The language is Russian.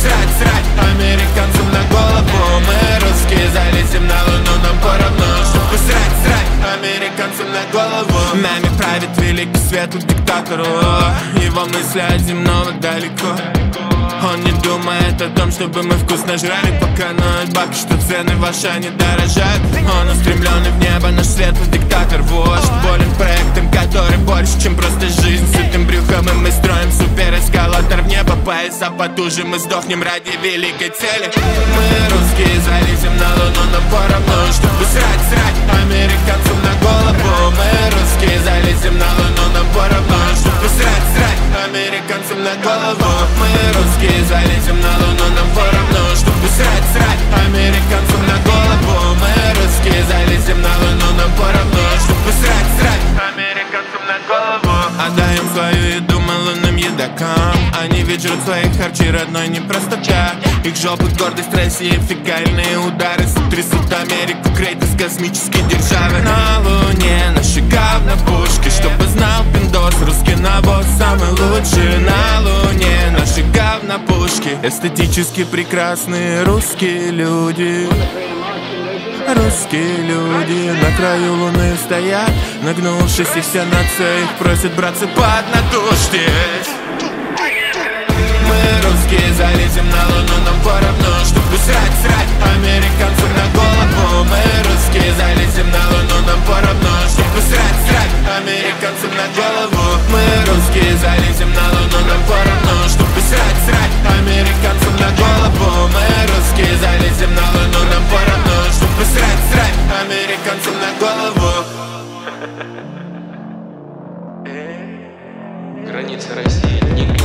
срать американцам на голову. Мы русские залезем на луну, нам поровну, чтобы срать американцам на голову. Нами правит великий светлый диктатор, его мысли от земного далеко. Он не думает о том, чтобы мы вкусно жрали, пока ноют бабки, что цены ваши не дорожат. Он устремленный в небо, наш светлый диктатор, вождь. Болен проектом, который больше, чем просто жизнь. С этим брюхом и мы строим суперэскалатор в небо. Пояса потуже, мы сдохнем ради великой цели. Мы русские залезем на луну, но поровну, чтобы срать американцам на голову. Мы русские залезем на луну, но поровну, чтобы срать американцам на голову. Мы русские залезем на луну, нам поровну, чтобы срать американцам на голову. Мы русские залезем на луну, нам поровну, чтобы срать американцам на голову. Отдаем свою еду мы лунным едокам. Они ведь жрут своих харчей родной не просто так. Их жопы гордость России, фекальные удары сотрясут Америку, крейт из космической державы. На луне наши говна пушки, чтобы знал пиндос, русский навоз самый лучший. На луне наши говна пушки, эстетически прекрасные русские люди. Русские люди на краю луны стоят, нагнувшись, и вся нация их просит, братцы, поднатужьтесь. Мы русские залезем на луну, нам поровну, чтобы срать американцам на голову. Мы русские залезем на луну, нам поровну, чтобы срать американцам на голову. Мы русские залезем на луну, нам поровну, чтобы срать американцам на голову. Мы русские залезем на луну, нам поровну, чтобы срать американцам на голову. Границы России не